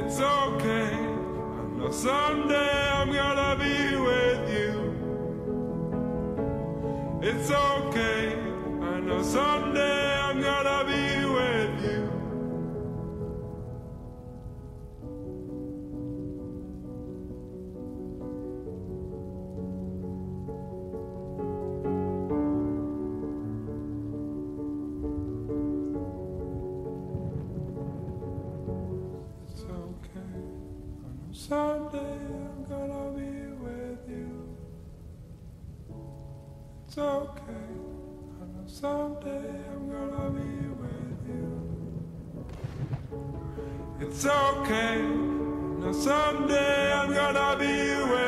It's okay, I know someday I'm gonna be with you. It's okay, I know someday I'm gonna be with you. It's okay, I know someday I'm gonna be with you. It's okay, I know someday I'm gonna be with you. It's okay, I know someday I'm gonna be with you.